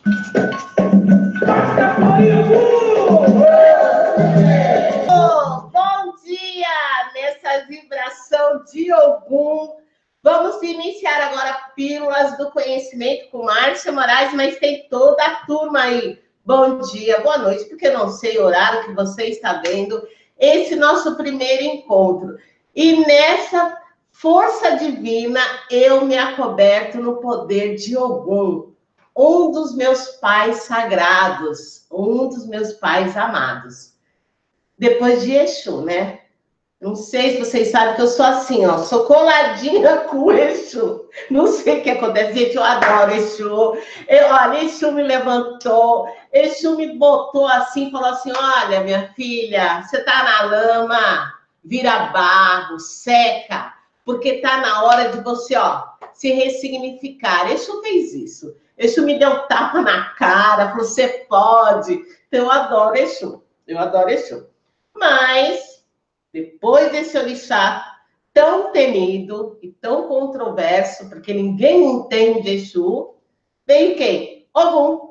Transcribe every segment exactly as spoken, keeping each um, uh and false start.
Oh, bom dia! Nessa vibração de Ogum, vamos iniciar agora Pílulas do Conhecimento com Márcia Moraes, mas tem toda a turma aí. Bom dia, boa noite, porque eu não sei o horário que você está vendo esse nosso primeiro encontro. E nessa força divina, eu me acoberto no poder de Ogum, um dos meus pais sagrados, um dos meus pais amados. Depois de Exu, né? Não sei se vocês sabem que eu sou assim, ó, sou coladinha com o Exu. Não sei o que acontece, gente, eu adoro Exu. Eu, olha, Exu me levantou, Exu me botou assim, falou assim, olha, minha filha, você tá na lama, vira barro, seca, porque tá na hora de você, ó, se ressignificar. Exu fez isso. Exu me deu um tapa na cara, falou, você pode. Então, eu adoro Exu, eu adoro Exu. Mas, depois desse orixá tão temido e tão controverso, porque ninguém entende Exu, veio quem? Ogum.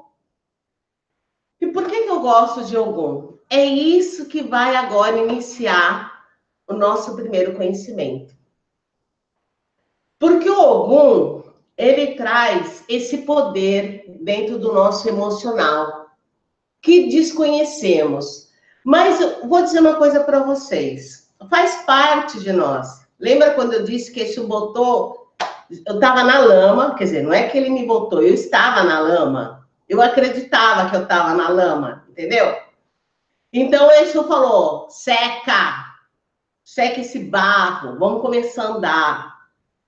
E por que que eu gosto de Ogum? É isso que vai agora iniciar o nosso primeiro conhecimento. Porque o Ogum, ele traz esse poder dentro do nosso emocional, que desconhecemos. Mas eu vou dizer uma coisa para vocês. Faz parte de nós. Lembra quando eu disse que Exu botou... Eu estava na lama, quer dizer, não é que ele me botou, eu estava na lama. Eu acreditava que eu estava na lama, entendeu? Então, Exu falou, seca, seca esse barro, vamos começar a andar.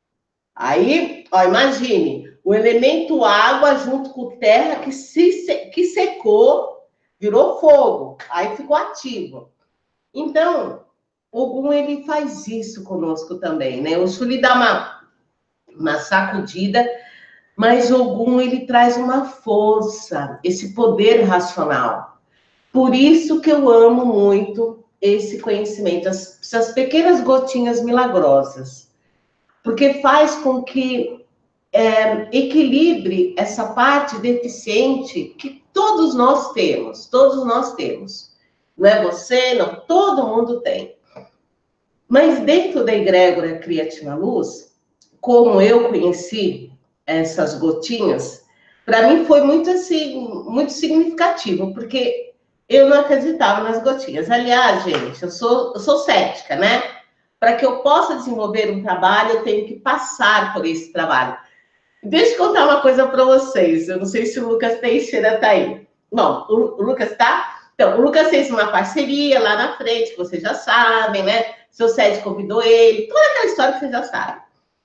Aí, ó, imagine, o elemento água junto com terra que, se, que secou, virou fogo, aí ficou ativo. Então, o Ogum, ele faz isso conosco também, né? O Exu lhe dá uma, uma sacudida, mas o Ogum, ele traz uma força, esse poder racional. Por isso que eu amo muito esse conhecimento, as, essas pequenas gotinhas milagrosas, porque faz com que é, equilibre essa parte deficiente que todos nós temos, todos nós temos. Não é você, não, todo mundo tem. Mas dentro da egrégora Criativa Luz, como eu conheci essas gotinhas, para mim foi muito assim, muito significativo, porque eu não acreditava nas gotinhas. Aliás, gente, eu sou, eu sou cética, né? Para que eu possa desenvolver um trabalho, eu tenho que passar por esse trabalho. Deixa eu contar uma coisa para vocês. Eu não sei se o Lucas Teixeira está aí. Bom, o, o Lucas está? Então, o Lucas fez uma parceria lá na frente, que vocês já sabem, né? Seu Sede convidou ele, toda aquela história que vocês já sabem.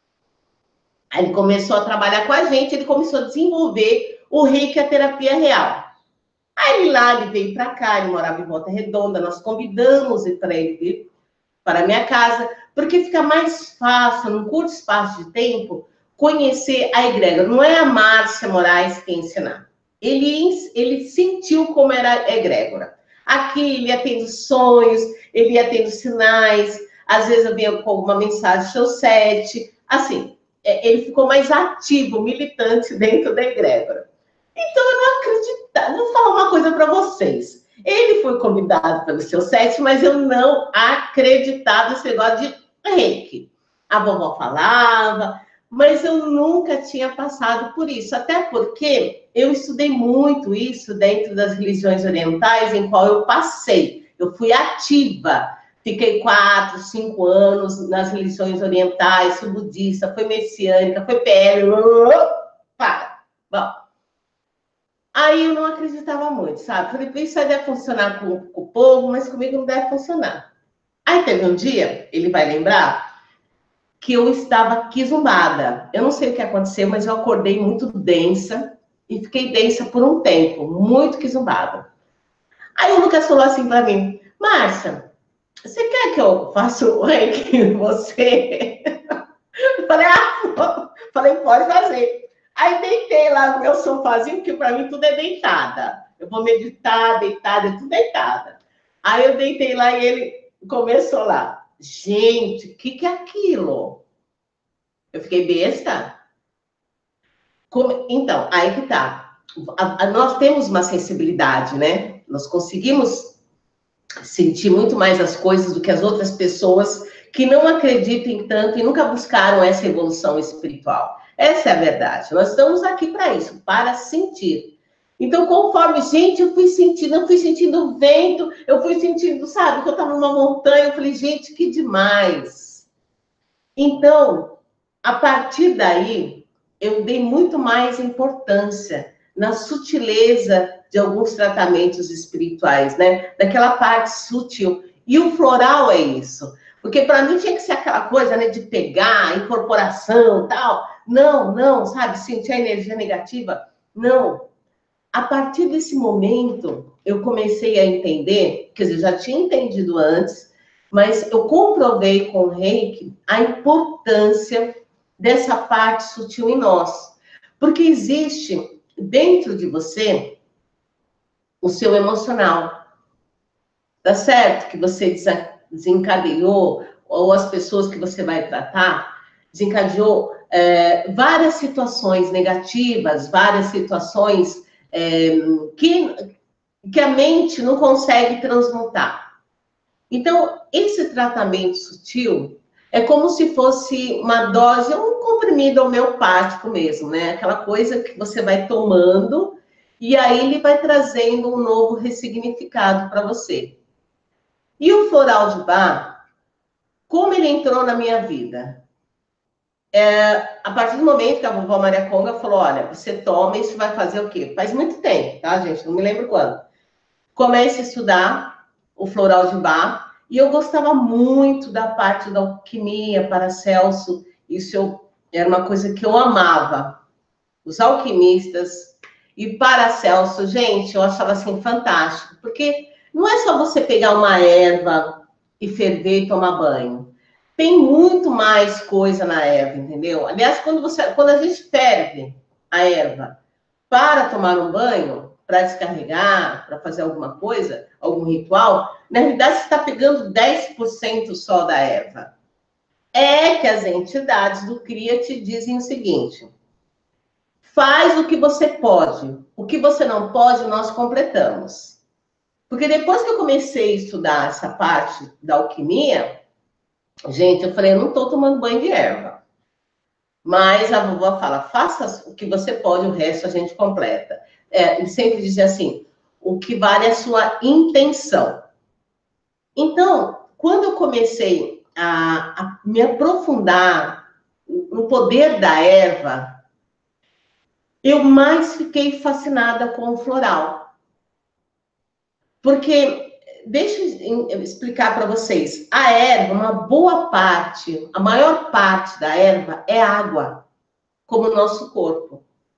Aí ele começou a trabalhar com a gente, ele começou a desenvolver o Reiki, a terapia real. Aí ele lá, ele veio para cá, ele morava em Volta Redonda, nós convidamos ele para ele vir para a minha casa, porque fica mais fácil, num curto espaço de tempo, conhecer a egrégora. Não é a Márcia Moraes que ensinar. Ele, ele sentiu como era a egrégora. Aqui ele ia tendo sonhos, ele ia tendo sinais, às vezes eu vinha com alguma mensagem, seu sete, assim, ele ficou mais ativo, militante dentro da egrégora. Então eu não acreditava, vou falar uma coisa para vocês. Ele foi convidado pelo seu sete, mas eu não acreditava nesse negócio de reiki. A vovó falava, mas eu nunca tinha passado por isso, até porque eu estudei muito isso dentro das religiões orientais, em qual eu passei. Eu fui ativa, fiquei quatro, cinco anos nas religiões orientais, fui budista, fui messiânica, fui P L, para. Bom, aí eu não acreditava muito, sabe? Falei, isso aí deve funcionar com, com o povo, mas comigo não deve funcionar. Aí teve um dia, ele vai lembrar, que eu estava quizumbada. Eu não sei o que aconteceu, mas eu acordei muito densa e fiquei densa por um tempo, muito quizumbada. Aí o Lucas falou assim para mim, Márcia, você quer que eu faça o reiki em você? Eu falei, ah, falei, pode fazer. Aí deitei lá no meu sofazinho, porque para mim tudo é deitada. Eu vou meditar, deitada, tudo deitada. Aí eu deitei lá e ele começou lá. Gente, o que, que é aquilo? Eu fiquei besta. Como... Então, aí que tá. a, a, nós temos uma sensibilidade, né? Nós conseguimos sentir muito mais as coisas do que as outras pessoas que não acreditem tanto e nunca buscaram essa evolução espiritual. Essa é a verdade. Nós estamos aqui para isso, para sentir. Então, conforme, gente, eu fui sentindo, eu fui sentindo o vento, eu fui sentindo, sabe, que eu estava numa montanha, eu falei, gente, que demais. Então, a partir daí, eu dei muito mais importância na sutileza de alguns tratamentos espirituais, né? Daquela parte sutil. E o floral é isso. Porque para mim tinha que ser aquela coisa, né, de pegar, incorporação, tal. Não, não, sabe, sentir a energia negativa. Não. A partir desse momento, eu comecei a entender, quer dizer, já tinha entendido antes, mas eu comprovei com o Reiki a importância dessa parte sutil em nós. Porque existe dentro de você o seu emocional. Tá certo que você desencadeou, ou as pessoas que você vai tratar, desencadeou é, várias situações negativas, várias situações é, que, que a mente não consegue transmutar. Então, esse tratamento sutil é como se fosse uma dose, um comprimido homeopático mesmo, né? Aquela coisa que você vai tomando e aí ele vai trazendo um novo ressignificado para você. E o floral de Bach, como ele entrou na minha vida? É, a partir do momento que a vovó Maria Conga falou, olha, você toma, isso vai fazer o quê? Faz muito tempo, tá, gente? Não me lembro quando. Comecei a estudar o floral de Bach, e eu gostava muito da parte da alquimia, Paracelso. Isso eu, era uma coisa que eu amava. Os alquimistas e Paracelso, gente, eu achava assim fantástico, porque não é só você pegar uma erva e ferver e tomar banho. Tem muito mais coisa na erva, entendeu? Aliás, quando, você, quando a gente ferve a erva para tomar um banho, para descarregar, para fazer alguma coisa, algum ritual, na realidade você está pegando dez por cento só da erva. É que as entidades do CRIA te dizem o seguinte: faz o que você pode, o que você não pode, nós completamos. Porque depois que eu comecei a estudar essa parte da alquimia, gente, eu falei, eu não estou tomando banho de erva. Mas a vovó fala, faça o que você pode, o resto a gente completa. É, e sempre dizia assim, o que vale é a sua intenção. Então, quando eu comecei a, a me aprofundar no poder da erva, eu mais fiquei fascinada com o floral. Porque, deixa eu explicar para vocês, a erva, uma boa parte, a maior parte da erva é água, como o nosso corpo.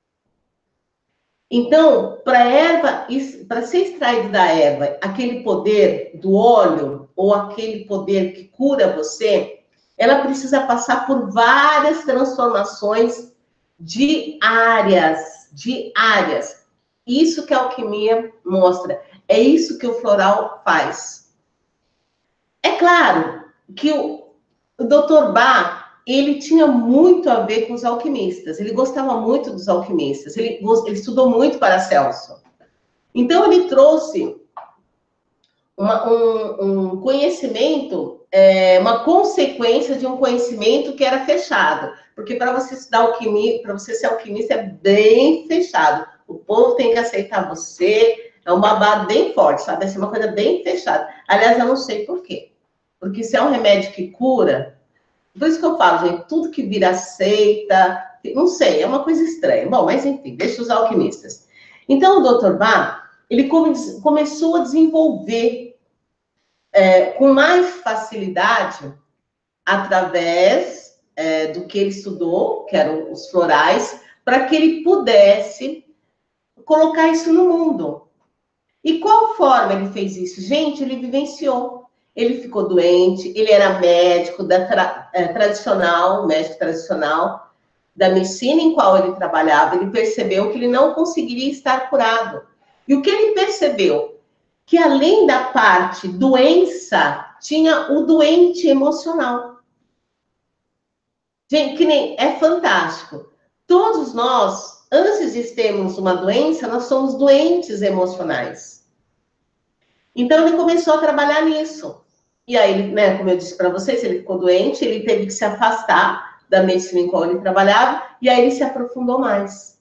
Então, para a erva, para ser extraído da erva aquele poder do óleo, ou aquele poder que cura você, ela precisa passar por várias transformações diárias, diárias. Isso que a alquimia mostra, é isso que o floral faz. É claro que o, o doutor Bach, ele tinha muito a ver com os alquimistas, ele gostava muito dos alquimistas, ele, ele estudou muito Paracelso. Então, ele trouxe uma, um, um conhecimento, é, uma consequência de um conhecimento que era fechado. Porque para você estudar alquimia, para você ser alquimista, é bem fechado. O povo tem que aceitar você, é um babado bem forte, sabe? É uma coisa bem fechada. Aliás, eu não sei por quê. Porque se é um remédio que cura, por isso que eu falo, gente, tudo que vira seita, não sei, é uma coisa estranha. Bom, mas enfim, deixa os alquimistas. Então, o doutor Bach, ele come, começou a desenvolver é, com mais facilidade, através é, do que ele estudou, que eram os florais, para que ele pudesse colocar isso no mundo. E qual forma ele fez isso? Gente, ele vivenciou. Ele ficou doente, ele era médico da tra é, tradicional, médico tradicional, da medicina em qual ele trabalhava, ele percebeu que ele não conseguiria estar curado. E o que ele percebeu? Que além da parte doença, tinha o doente emocional. Gente, que nem, é fantástico. Todos nós antes de termos uma doença, nós somos doentes emocionais. Então, ele começou a trabalhar nisso. E aí, né, como eu disse para vocês, ele ficou doente, ele teve que se afastar da medicina em qual ele trabalhava, e aí ele se aprofundou mais.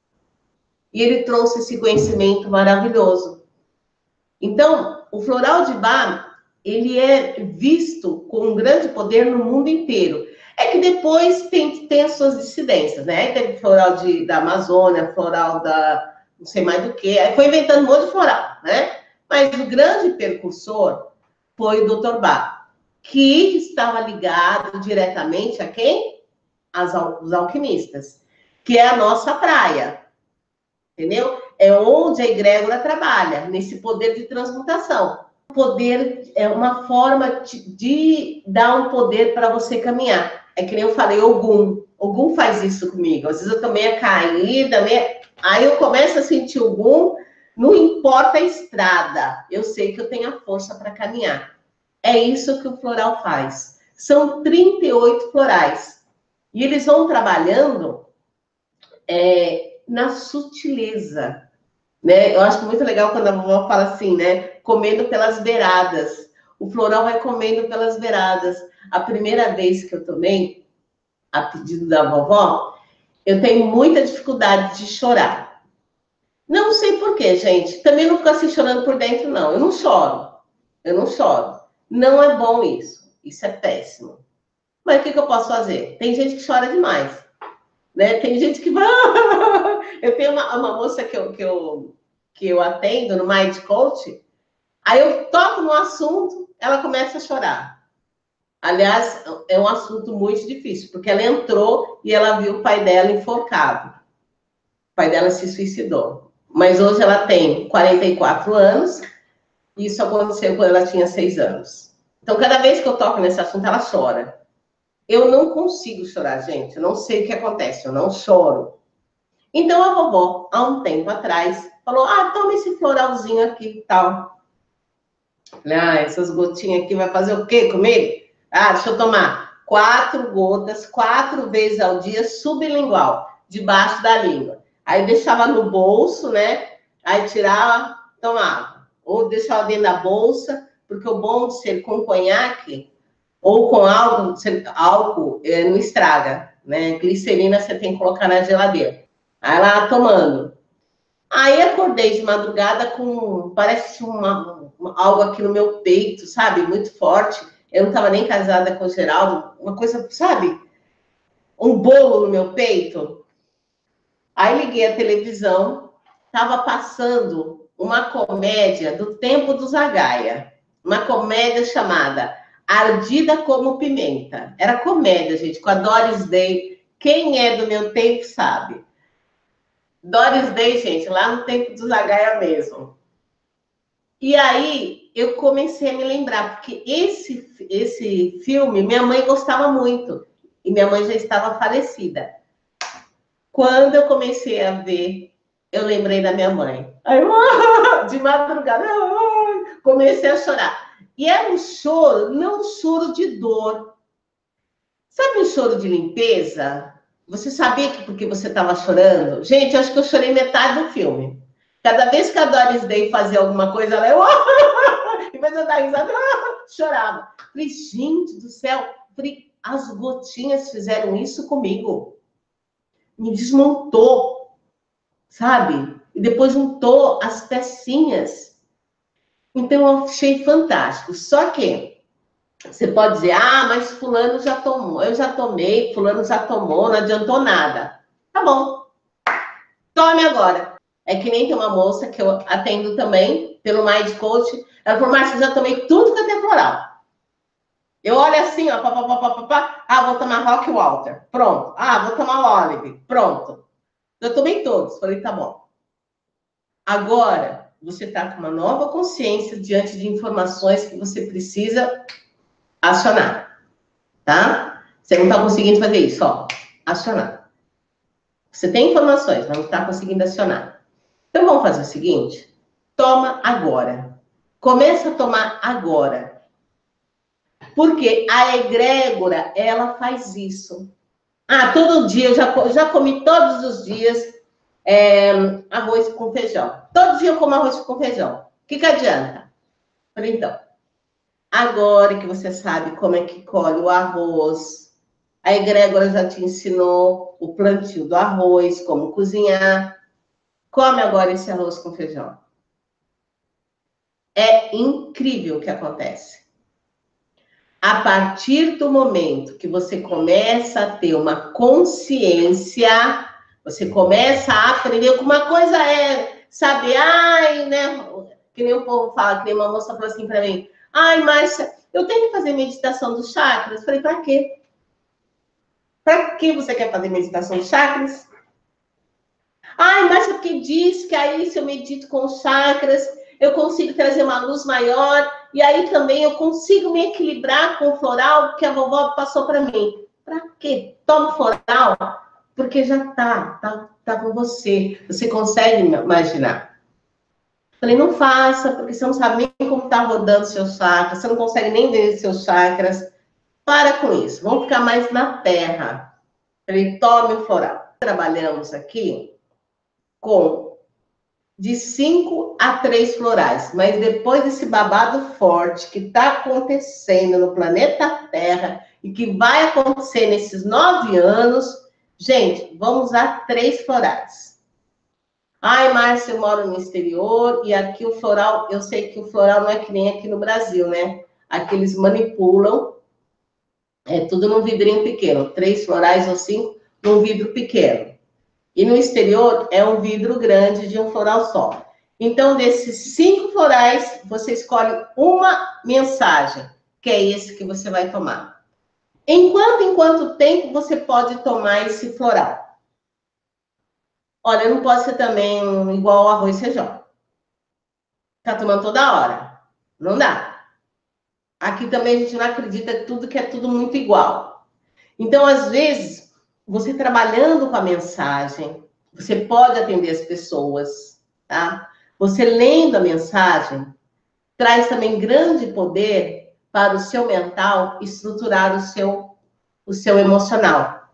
E ele trouxe esse conhecimento maravilhoso. Então, o floral de Bach, ele é visto com um grande poder no mundo inteiro. É que depois tem, tem as suas dissidências, né? Aí teve floral de, da Amazônia, floral da não sei mais do que, aí foi inventando um monte de floral, né? Mas o grande percursor foi o doutor Bach, que estava ligado diretamente a quem? As, os alquimistas, que é a nossa praia, entendeu? É onde a egrégora trabalha, nesse poder de transmutação. O poder é uma forma de, de dar um poder para você caminhar. É que nem eu falei, Ogum. Ogum faz isso comigo. Às vezes eu também é caída, meio... aí eu começo a sentir Ogum, não importa a estrada, eu sei que eu tenho a força para caminhar. É isso que o floral faz. São trinta e oito florais. E eles vão trabalhando é, na sutileza. Né? Eu acho muito legal quando a vovó fala assim, né? Comendo pelas beiradas. O floral vai comendo pelas beiradas. A primeira vez que eu tomei, a pedido da vovó, eu tenho muita dificuldade de chorar. Não sei por quê, gente. Também não fico assim chorando por dentro, não. Eu não choro. Eu não choro. Não é bom isso. Isso é péssimo. Mas o que, que eu posso fazer? Tem gente que chora demais. Né? Tem gente que vai... Eu tenho uma, uma moça que eu, que, eu, que eu atendo no Mind Coach, aí eu toco no assunto, ela começa a chorar. Aliás, é um assunto muito difícil, porque ela entrou e ela viu o pai dela enforcado. O pai dela se suicidou. Mas hoje ela tem quarenta e quatro anos, e isso aconteceu quando ela tinha seis anos. Então, cada vez que eu toco nesse assunto, ela chora. Eu não consigo chorar, gente. Eu não sei o que acontece, eu não choro. Então, a vovó, há um tempo atrás, falou, ah, toma esse floralzinho aqui e tal. Falei, ah, essas gotinhas aqui vai fazer o quê comigo? Ah, deixa eu tomar quatro gotas, quatro vezes ao dia, sublingual, debaixo da língua. Aí deixava no bolso, né? Aí tirava, tomava. Ou deixava dentro da bolsa, porque o bom de ser com conhaque ou com álcool, álcool é, não estraga, né? Glicerina você tem que colocar na geladeira. Aí lá tomando. Aí acordei de madrugada com, parece uma, uma, algo aqui no meu peito, sabe? Muito forte. Eu não estava nem casada com o Geraldo. Uma coisa, sabe? Um bolo no meu peito. Aí liguei a televisão. Estava passando uma comédia do tempo do Zagaia. Uma comédia chamada Ardida como Pimenta. Era comédia, gente, com a Doris Day. Quem é do meu tempo sabe. Doris Day, gente, lá no tempo do Zagaia mesmo. E aí, eu comecei a me lembrar, porque esse, esse filme, minha mãe gostava muito. E minha mãe já estava falecida. Quando eu comecei a ver, eu lembrei da minha mãe. Aí, de madrugada, comecei a chorar. E era um choro, não um choro de dor. Sabe um choro de limpeza? Você sabia que porque você estava chorando? Gente, eu acho que eu chorei metade do filme. Cada vez que a Doris Day fazia alguma coisa, ela... em vez de eu dar risada, chorava. Falei, gente do céu, falei, as gotinhas fizeram isso comigo. Me desmontou, sabe? E depois juntou as pecinhas. Então, eu achei fantástico. Só que você pode dizer, ah, mas fulano já tomou, eu já tomei, fulano já tomou, não adiantou nada. Tá bom. Tome agora. É que nem tem uma moça que eu atendo também, pelo Mind Coach, ela falou, Márcia, já tomei tudo que é floral. Eu olho assim, ó, pá, pá, pá, pá, pá, ah, vou tomar Rock Walter, pronto. Ah, vou tomar Olive, pronto. Eu tomei todos, falei, tá bom. Agora, você está com uma nova consciência diante de informações que você precisa acionar, tá? Você não está conseguindo fazer isso, ó, acionar. Você tem informações, mas não está conseguindo acionar. Então, vamos fazer o seguinte, toma agora. Começa a tomar agora. Porque a egrégora, ela faz isso. Ah, todo dia, eu já, já comi todos os dias, é, arroz com feijão. Todo dia eu como arroz com feijão. O que, que adianta? Falei, então, agora que você sabe como é que colhe o arroz, a egrégora já te ensinou o plantio do arroz, como cozinhar, come agora esse arroz com feijão. É incrível o que acontece. A partir do momento que você começa a ter uma consciência, você começa a aprender que uma coisa é, sabe, ai, né, que nem o povo fala, que nem uma moça falou assim para mim, ai, Márcia, eu tenho que fazer meditação dos chakras. Eu falei, para quê? Para que você quer fazer meditação dos chakras? Ai, Márcia, porque diz que aí se eu medito com os chakras, eu consigo trazer uma luz maior, e aí também eu consigo me equilibrar com o floral que a vovó passou para mim. Para quê? Toma o floral, porque já tá, tá, tá com você. Você consegue imaginar. Falei, não faça, porque você não sabe nem como tá rodando seus chakras, você não consegue nem ver seus chakras. Para com isso, vamos ficar mais na terra. Falei, tome o floral. Trabalhamos aqui com de cinco a três florais, mas depois desse babado forte que está acontecendo no planeta Terra e que vai acontecer nesses nove anos, gente, vamos usar três florais. Ai, Márcia, eu moro no exterior e aqui o floral, eu sei que o floral não é que nem aqui no Brasil, né? Aqui eles manipulam, é tudo num vidrinho pequeno, três florais ou cinco num vidro pequeno. E no exterior é um vidro grande de um floral só. Então, desses cinco florais, você escolhe uma mensagem, que é esse que você vai tomar. Enquanto, em quanto tempo você pode tomar esse floral? Olha, não pode ser também igual ao arroz e feijão. Tá tomando toda hora. Não dá. Aqui também a gente não acredita tudo que é tudo muito igual. Então, às vezes, você trabalhando com a mensagem, você pode atender as pessoas, tá? Você lendo a mensagem, traz também grande poder para o seu mental estruturar o seu, o seu emocional.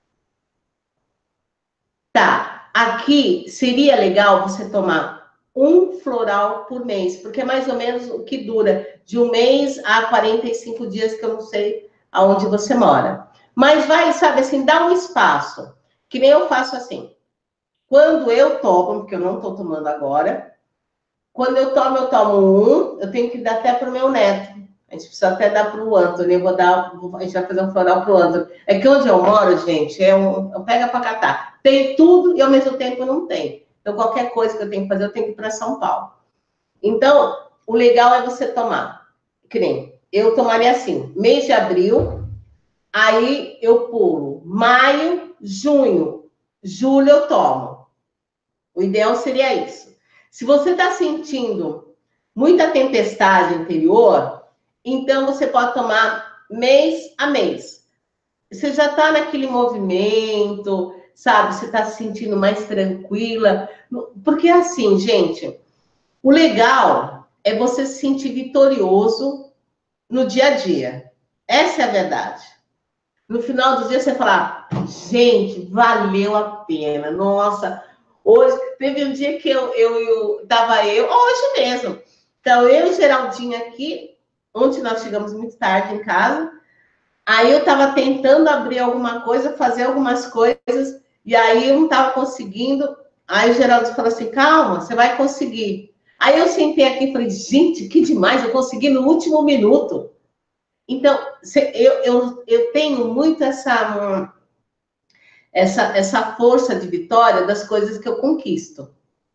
Tá, aqui seria legal você tomar um floral por mês, porque é mais ou menos o que dura de um mês a quarenta e cinco dias, que eu não sei aonde você mora. Mas vai, sabe assim, dá um espaço, que nem eu faço assim. Quando eu tomo, porque eu não estou tomando agora, quando eu tomo, eu tomo um, eu tenho que dar até para o meu neto. A gente precisa até dar para o Antônio, eu vou dar, a gente vai fazer um floral para o Antônio. É que onde eu moro, gente, é um, eu pego para catar. Tem tudo e ao mesmo tempo não tem. Então, qualquer coisa que eu tenho que fazer, eu tenho que ir para São Paulo. Então, o legal é você tomar. Que nem, eu tomaria assim, mês de abril, aí eu pulo maio, junho, julho eu tomo. O ideal seria isso. Se você está sentindo muita tempestade interior, então você pode tomar mês a mês. Você já está naquele movimento, sabe? Você está se sentindo mais tranquila. Porque assim, gente, o legal é você se sentir vitorioso no dia a dia. Essa é a verdade. No final do dia você falar, gente, valeu a pena. Nossa, hoje teve um dia que eu eu, eu tava eu, hoje mesmo. Então eu e Geraldinho aqui, ontem nós chegamos muito tarde em casa. Aí eu tava tentando abrir alguma coisa, fazer algumas coisas, e aí eu não tava conseguindo. Aí o Geraldo falou assim: calma, você vai conseguir. Aí eu sentei aqui e falei, gente, que demais, eu consegui no último minuto. Então, eu, eu, eu tenho muito essa, essa, essa força de vitória das coisas que eu conquisto.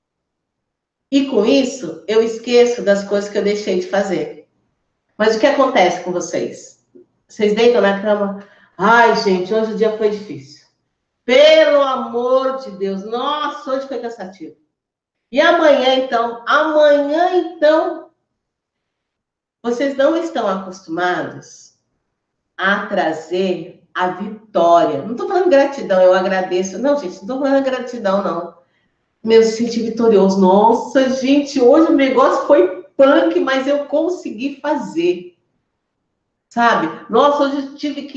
E com isso, eu esqueço das coisas que eu deixei de fazer. Mas o que acontece com vocês? Vocês deitam na cama? Ai, gente, hoje o dia foi difícil. Pelo amor de Deus, nossa, hoje foi cansativo. E amanhã, então? Amanhã, então, vocês não estão acostumados a trazer a vitória. Não estou falando gratidão, eu agradeço. Não, gente, não estou falando gratidão, não. Meu, se sentir vitorioso. Nossa, gente, hoje o negócio foi punk, mas eu consegui fazer. Sabe? Nossa, hoje eu tive que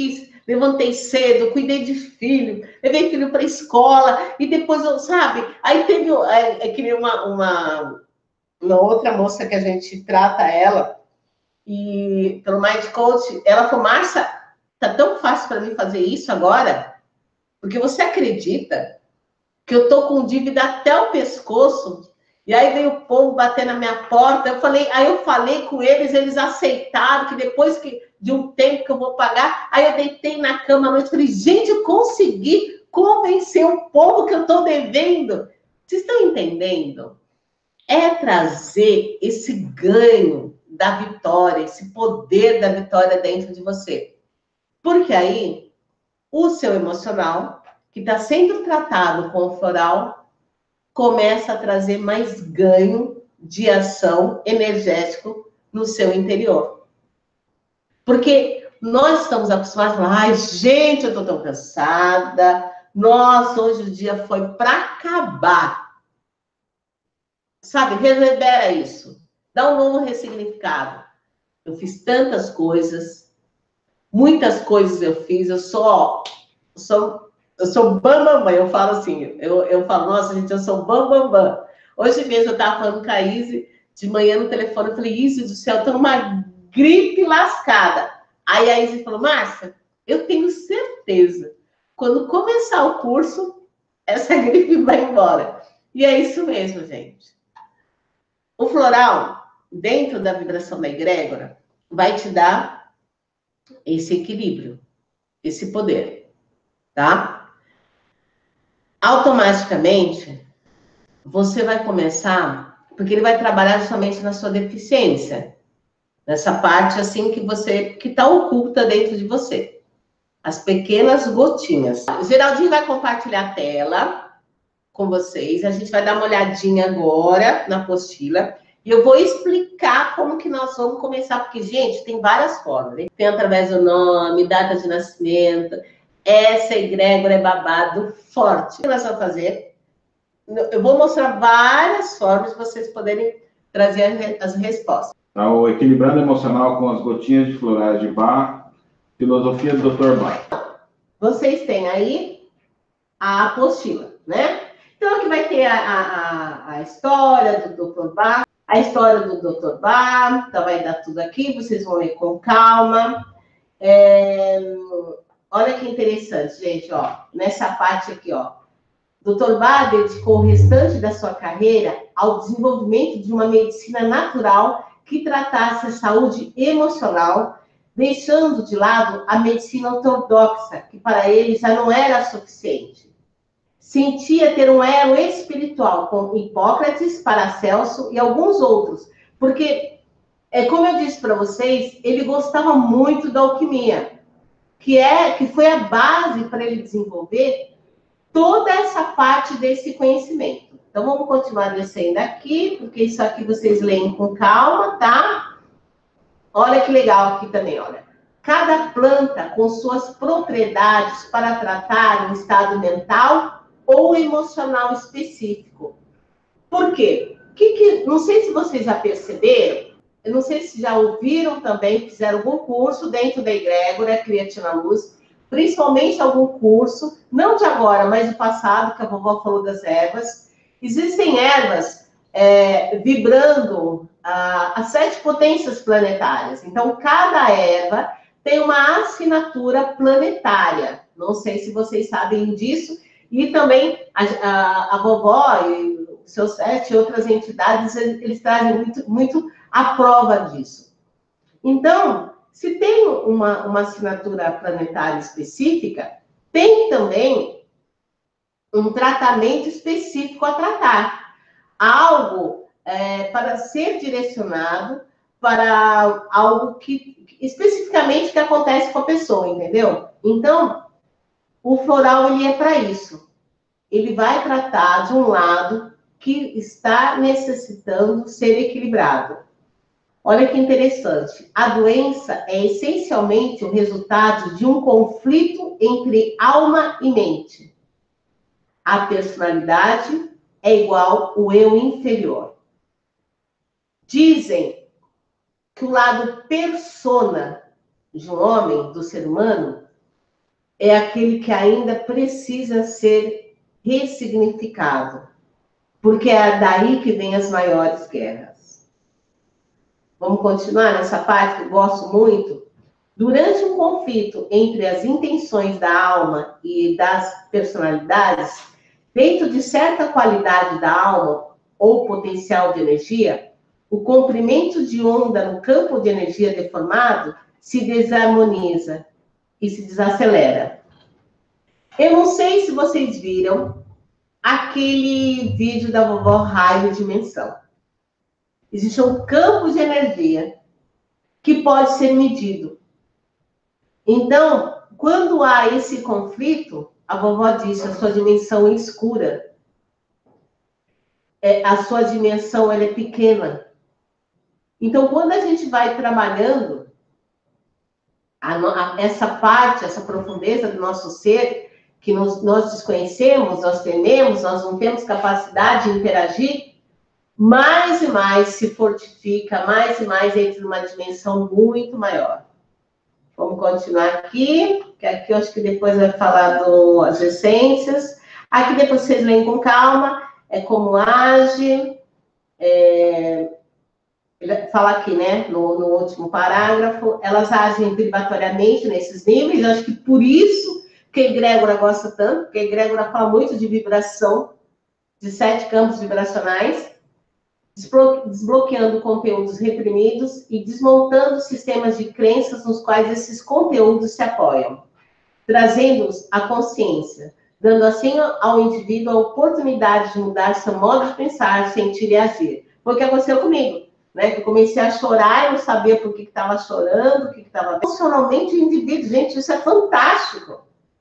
levantei cedo, cuidei de filho, levei filho para a escola, e depois, eu, sabe? Aí teve é, é, que uma, uma, uma outra moça que a gente trata ela, e pelo Mind Coach, ela falou, Márcia, tá tão fácil para mim fazer isso agora, porque você acredita que eu tô com dívida até o pescoço, e aí veio o povo bater na minha porta, eu falei, aí eu falei com eles, eles aceitaram que depois que, de um tempo que eu vou pagar, aí eu deitei na cama à noite, falei, gente, eu consegui convencer o povo que eu tô devendo. Vocês estão entendendo? É trazer esse ganho da vitória, esse poder da vitória dentro de você. Porque aí, o seu emocional, que está sendo tratado com o floral, começa a trazer mais ganho de ação energético no seu interior. Porque nós estamos acostumados a falar, ai, gente, eu estou tão cansada, nossa, hoje o dia foi para acabar. Sabe, reverbera isso. Dá um novo ressignificado. Eu fiz tantas coisas, muitas coisas eu fiz, eu sou, sou Eu sou bambambam, bam, bam. Eu falo assim, eu, eu falo, nossa, gente, eu sou bambambam. Bam, bam. Hoje mesmo eu estava falando com a Izzy, de manhã no telefone, eu falei, Izzy do céu, eu tô numa gripe lascada. Aí a Izzy falou, Márcia, eu tenho certeza, quando começar o curso, essa gripe vai embora. E é isso mesmo, gente. O floral, dentro da vibração da egrégora, vai te dar esse equilíbrio, esse poder, tá? Automaticamente, você vai começar, porque ele vai trabalhar justamente na sua deficiência, nessa parte assim que você, que está oculta dentro de você, as pequenas gotinhas. O Geraldinho vai compartilhar a tela com vocês, a gente vai dar uma olhadinha agora na apostila, e eu vou explicar como que nós vamos começar, porque, gente, tem várias formas, né? Tem através do nome, data de nascimento. Essa egrégora é babado forte. O que nós vamos fazer? Eu vou mostrar várias formas de vocês poderem trazer as respostas. Tá, o Equilibrando Emocional com as Gotinhas de Florais de Bach, filosofia do doutor Bach. Vocês têm aí a apostila, né? Então, aqui vai ter a, a, a história do doutor Bach, a história do doutor Bach, então vai dar tudo aqui, vocês vão ler com calma. É... Olha que interessante, gente, ó, nessa parte aqui, ó. doutor Bach dedicou o restante da sua carreira ao desenvolvimento de uma medicina natural que tratasse a saúde emocional, deixando de lado a medicina ortodoxa, que para ele já não era suficiente. Sentia ter um elo espiritual com Hipócrates, Paracelso e alguns outros, porque, é, como eu disse para vocês, ele gostava muito da alquimia, que, é, que foi a base para ele desenvolver toda essa parte desse conhecimento. Então, vamos continuar descendo aqui, porque isso aqui vocês leem com calma, tá? Olha que legal aqui também, olha. Cada planta com suas propriedades para tratar um estado mental ou emocional específico. Por quê? Que que, não sei se vocês já perceberam, eu não sei se já ouviram também, fizeram algum curso dentro da egrégora Criatina Luz, principalmente algum curso, não de agora, mas do passado, que a vovó falou das ervas. Existem ervas é, vibrando ah, as sete potências planetárias. Então, cada erva tem uma assinatura planetária. Não sei se vocês sabem disso. E também a, a, a vovó e os seus sete e outras entidades, eles trazem muito, muito a prova disso. Então, se tem uma, uma assinatura planetária específica, tem também um tratamento específico a tratar. Algo é, para ser direcionado para algo que, especificamente, que acontece com a pessoa, entendeu? Então, o floral, ele é para isso. Ele vai tratar de um lado que está necessitando ser equilibrado. Olha que interessante. A doença é essencialmente o resultado de um conflito entre alma e mente. A personalidade é igual ao eu inferior. Dizem que o lado persona de um homem, do ser humano, é aquele que ainda precisa ser ressignificado, porque é daí que vem as maiores guerras. Vamos continuar nessa parte que eu gosto muito? Durante um conflito entre as intenções da alma e das personalidades, dentro de certa qualidade da alma ou potencial de energia, o comprimento de onda no campo de energia deformado se desarmoniza e se desacelera. Eu não sei se vocês viram aquele vídeo da vovó Raio Dimensão. Existe um campo de energia que pode ser medido. Então, quando há esse conflito, a vovó disse, a sua dimensão é escura. É, a sua dimensão ela é pequena. Então, quando a gente vai trabalhando a, a, essa parte, essa profundeza do nosso ser, que nos, nós desconhecemos, nós tememos, nós não temos capacidade de interagir, mais e mais se fortifica, mais e mais entra numa dimensão muito maior. Vamos continuar aqui, que aqui eu acho que depois vai falar das essências. Aqui depois vocês leem com calma, é como age, é, fala aqui, né, no, no último parágrafo, elas agem vibratoriamente nesses níveis, eu acho que por isso que a egrégora gosta tanto, porque a egrégora fala muito de vibração, de sete campos vibracionais, desbloqueando conteúdos reprimidos e desmontando sistemas de crenças nos quais esses conteúdos se apoiam, trazendo-os à consciência, dando assim ao indivíduo a oportunidade de mudar seu modo de pensar, sentir e agir. Foi o que aconteceu comigo, né? Que eu comecei a chorar e não sabia por que estava chorando, o que estava... Emocionalmente, o indivíduo, gente, isso é fantástico.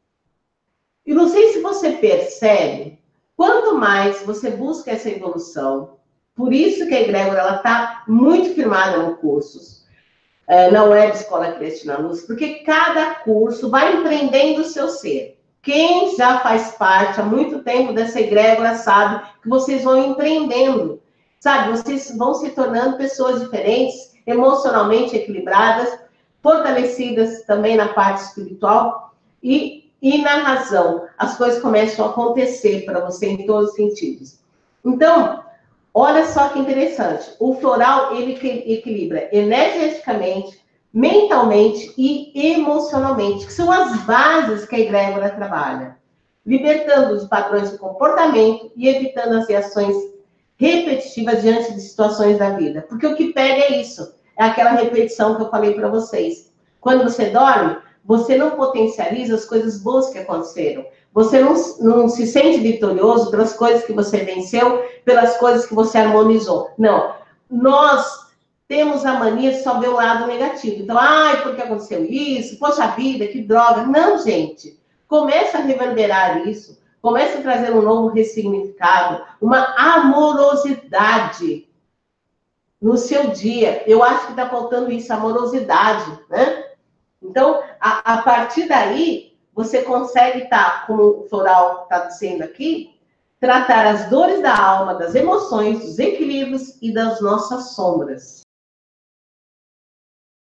E não sei se você percebe, quanto mais você busca essa evolução, por isso que a egrégora está muito firmada no cursos, é, na Web Escola Cristina Luz, porque cada curso vai empreendendo o seu ser. Quem já faz parte há muito tempo dessa egrégora sabe que vocês vão empreendendo, sabe? Vocês vão se tornando pessoas diferentes, emocionalmente equilibradas, fortalecidas também na parte espiritual e, e na razão. As coisas começam a acontecer para você em todos os sentidos. Então, olha só que interessante, o floral, ele equilibra energeticamente, mentalmente e emocionalmente, que são as bases que a egrégora trabalha, libertando os padrões de comportamento e evitando as reações repetitivas diante de situações da vida. Porque o que pega é isso, é aquela repetição que eu falei para vocês. Quando você dorme, você não potencializa as coisas boas que aconteceram. Você não, não se sente vitorioso pelas coisas que você venceu, pelas coisas que você harmonizou. Não. Nós temos a mania de só ver o lado negativo. Então, ai, por que aconteceu isso? Poxa vida, que droga. Não, gente. Começa a reverberar isso. Começa a trazer um novo ressignificado, uma amorosidade no seu dia. Eu acho que está faltando isso, amorosidade, né? Então, a, a partir daí, você consegue estar, como o floral está dizendo aqui, tratar as dores da alma, das emoções, dos equilíbrios e das nossas sombras.